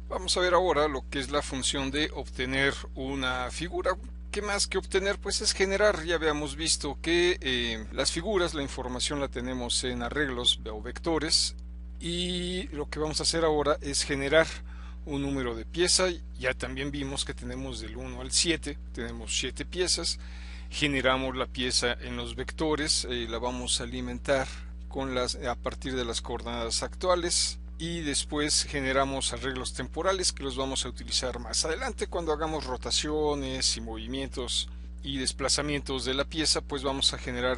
Vamos a ver ahora lo que es la función de obtener una figura. ¿Qué más que obtener? Pues es generar. Ya habíamos visto que las figuras, la información la tenemos en arreglos o vectores, y lo que vamos a hacer ahora es generar un número de pieza. Ya también vimos que tenemos del 1 al 7, tenemos 7 piezas. Generamos la pieza en los vectores, la vamos a alimentar a partir de las coordenadas actuales, y después generamos arreglos temporales que los vamos a utilizar más adelante cuando hagamos rotaciones y movimientos y desplazamientos de la pieza. Pues vamos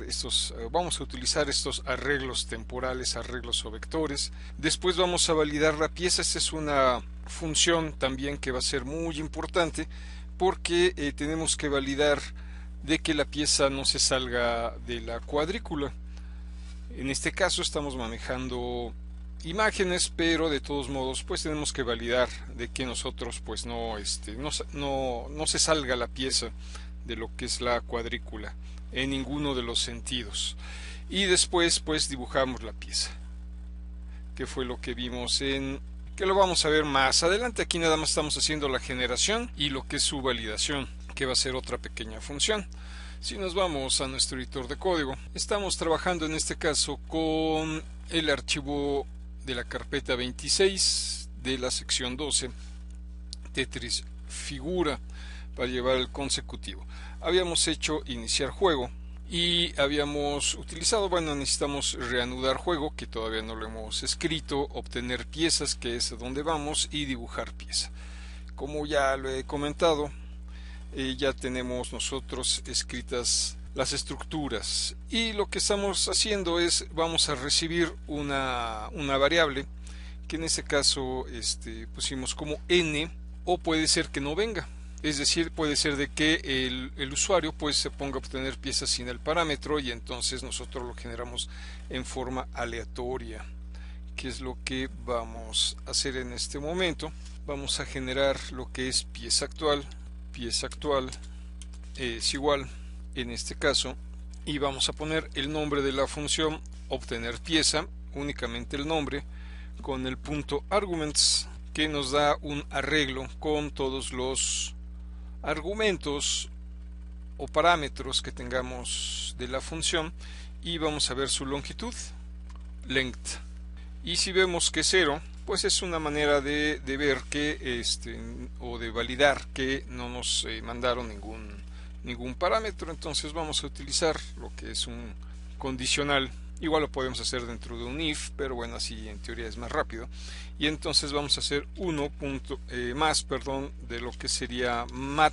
a utilizar estos arreglos temporales, arreglos o vectores. Después vamos a validar la pieza. Esta es una función también que va a ser muy importante, porque tenemos que validar de que la pieza no se salga de la cuadrícula. En este caso estamos manejando imágenes, pero de todos modos pues tenemos que validar de que nosotros pues no se salga la pieza de lo que es la cuadrícula en ninguno de los sentidos. Y después pues dibujamos la pieza, que fue lo que vimos que lo vamos a ver más adelante. Aquí nada más estamos haciendo la generación y lo que es su validación, que va a ser otra pequeña función. Si nos vamos a nuestro editor de código, estamos trabajando en este caso con el archivo de la carpeta 26 de la sección 12, Tetris figura, para llevar el consecutivo. Habíamos hecho iniciar juego y habíamos utilizado, necesitamos reanudar juego, que todavía no lo hemos escrito, obtener piezas, que es a donde vamos, y dibujar pieza. Como ya lo he comentado, ya tenemos nosotros escritas las estructuras, y lo que estamos haciendo es vamos a recibir una variable que en este caso pusimos como n, o puede ser que no venga, es decir, puede ser de que el usuario pues se ponga a obtener piezas sin el parámetro, y entonces nosotros lo generamos en forma aleatoria, que es lo que vamos a hacer en este momento. Vamos a generar lo que es pieza actual es igual, en este caso, y vamos a poner el nombre de la función obtener pieza, únicamente el nombre, con el punto arguments, que nos da un arreglo con todos los argumentos o parámetros que tengamos de la función, y vamos a ver su longitud, length, y si vemos que 0, pues es una manera de ver que o de validar que no nos mandaron ningún parámetro. Entonces vamos a utilizar lo que es un condicional. Igual lo podemos hacer dentro de un if, pero bueno, así en teoría es más rápido. Y entonces vamos a hacer más de lo que sería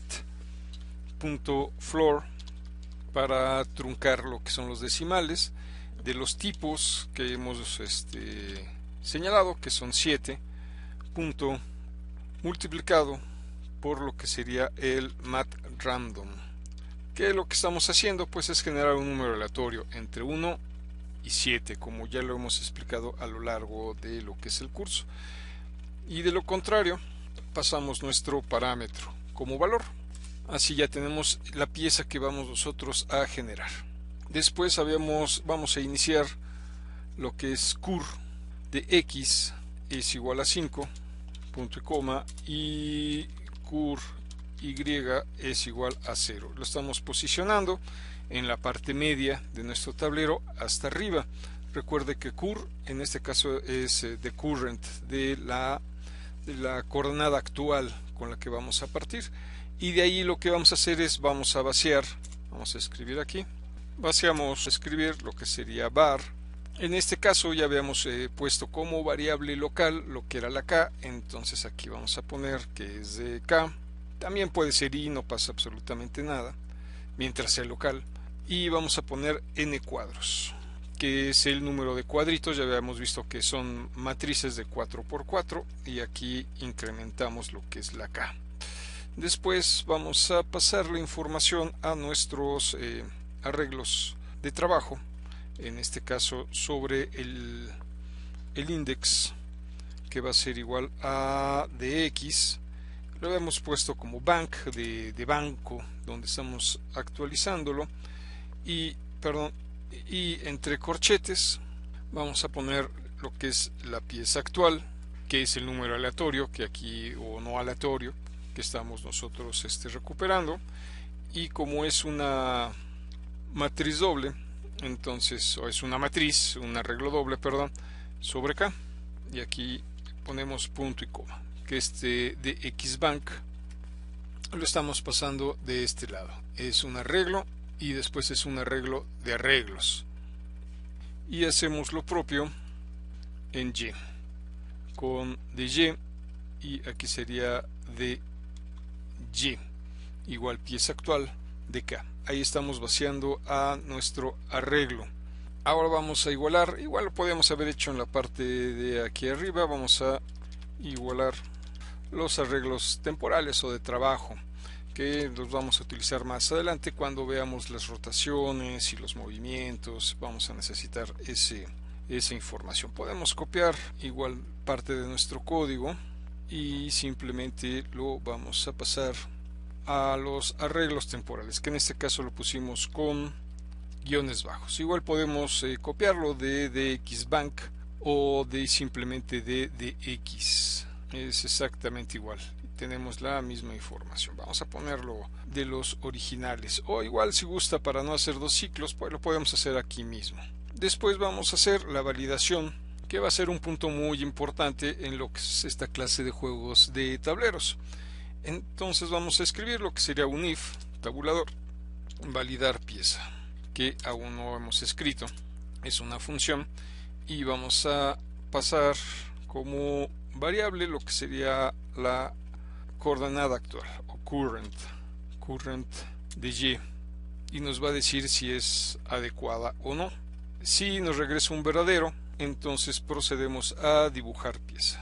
mat.floor, para truncar lo que son los decimales de los tipos que hemos señalado, que son 7, punto multiplicado por lo que sería el mat random, que lo que estamos haciendo pues es generar un número aleatorio entre 1 y 7, como ya lo hemos explicado a lo largo de lo que es el curso. Y de lo contrario pasamos nuestro parámetro como valor. Así ya tenemos la pieza que vamos nosotros a generar. Después vamos a iniciar lo que es cur de x es igual a 5, punto y coma, y cur y es igual a 0. Lo estamos posicionando en la parte media de nuestro tablero hasta arriba. Recuerde que cur en este caso es the current, de la coordenada actual con la que vamos a partir, y de ahí lo que vamos a hacer es vamos a vaciar. Vamos a escribir aquí, vaciamos a escribir lo que sería var. En este caso ya habíamos puesto como variable local lo que era la k, entonces aquí vamos a poner que es de k. También puede ser i, no pasa absolutamente nada mientras sea local. Y vamos a poner n cuadros, que es el número de cuadritos. Ya habíamos visto que son matrices de 4×4, y aquí incrementamos lo que es la k. Después vamos a pasar la información a nuestros arreglos de trabajo, en este caso sobre el index, que va a ser igual a dx. Lo habíamos puesto como bank, de banco, donde estamos actualizándolo, y entre corchetes vamos a poner lo que es la pieza actual, que es el número aleatorio que aquí, o no aleatorio, que estamos nosotros recuperando. Y como es una matriz doble, entonces, o es una matriz, un arreglo doble, perdón, sobre K, y aquí ponemos punto y coma, que de Xbank lo estamos pasando de este lado. Es un arreglo y después es un arreglo de arreglos. Y hacemos lo propio en Y, con de y aquí sería de Y, igual pieza actual de K. Ahí estamos vaciando a nuestro arreglo. Ahora vamos a igualar, igual lo podemos haber hecho en la parte de aquí arriba. Vamos a igualar los arreglos temporales o de trabajo, que los vamos a utilizar más adelante cuando veamos las rotaciones y los movimientos. Vamos a necesitar esa información. Podemos copiar igual parte de nuestro código y simplemente lo vamos a pasar a los arreglos temporales, que en este caso lo pusimos con guiones bajos. Igual podemos copiarlo de Xbank o de simplemente de X. Es exactamente igual, tenemos la misma información. Vamos a ponerlo de los originales, o igual si gusta, para no hacer dos ciclos, pues lo podemos hacer aquí mismo. Después vamos a hacer la validación, que va a ser un punto muy importante en lo que es esta clase de juegos de tableros. Entonces vamos a escribir lo que sería un if tabulador validar pieza, que aún no hemos escrito, es una función, y vamos a pasar como variable lo que sería la coordenada actual, o current de y nos va a decir si es adecuada o no. Si nos regresa un verdadero, entonces procedemos a dibujar pieza,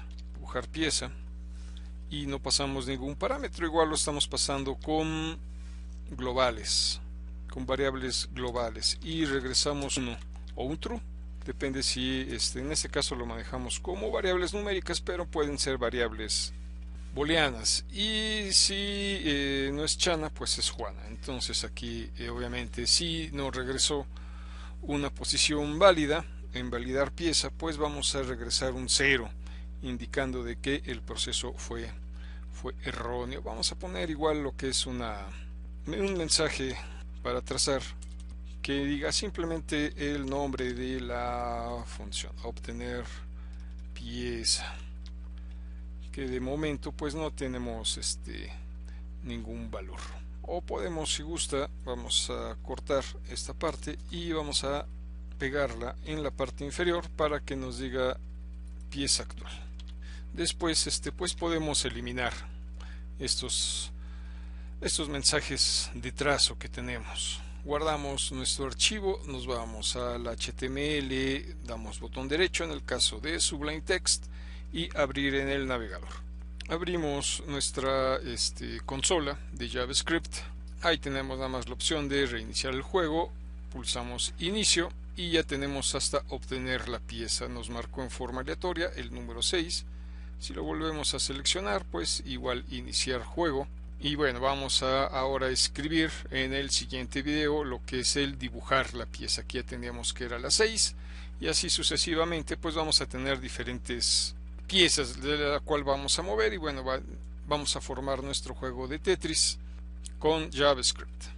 y no pasamos ningún parámetro. Igual lo estamos pasando con globales, con variables globales, y regresamos uno o un true. Depende si en este caso lo manejamos como variables numéricas, pero pueden ser variables booleanas. Y si no es Chana, pues es Juana. Entonces aquí obviamente si nos regresó una posición válida en validar pieza, pues vamos a regresar un 0, indicando de que el proceso fue erróneo. Vamos a poner igual lo que es un mensaje para trazar, que diga simplemente el nombre de la función, obtener pieza, que de momento pues no tenemos ningún valor. O podemos, si gusta, vamos a cortar esta parte y vamos a pegarla en la parte inferior para que nos diga pieza actual. Después pues podemos eliminar estos mensajes de trazo que tenemos. Guardamos nuestro archivo, nos vamos al HTML, damos botón derecho en el caso de Sublime Text y abrir en el navegador. Abrimos nuestra consola de JavaScript. Ahí tenemos nada más la opción de reiniciar el juego, pulsamos inicio y ya tenemos hasta obtener la pieza. Nos marcó en forma aleatoria el número 6. Si lo volvemos a seleccionar, pues igual iniciar juego. Y bueno, vamos a ahora escribir en el siguiente video lo que es el dibujar la pieza. Aquí ya teníamos que era la 6 y así sucesivamente, pues vamos a tener diferentes piezas de la cual vamos a mover, y bueno, vamos a formar nuestro juego de Tetris con JavaScript.